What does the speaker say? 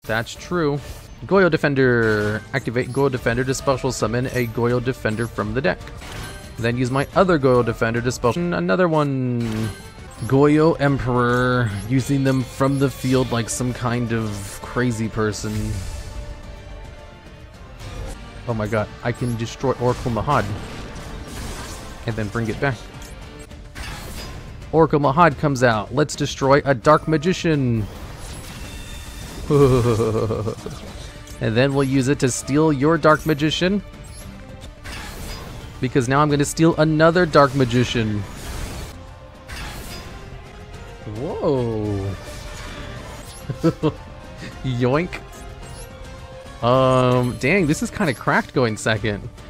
That's true. Goyo Defender. Activate Goyo Defender to special summon a Goyo Defender from the deck. Then use my other Goyo Defender to special another one. Goyo Emperor. Using them from the field like some kind of crazy person. Oh my god, I can destroy Oracle Mahad. And then bring it back. Oracle Mahad comes out. Let's destroy a Dark Magician. And then we'll use it to steal your Dark Magician. Because now I'm going to steal another Dark Magician. Whoa. Yoink. Dang, this is kind of cracked going second.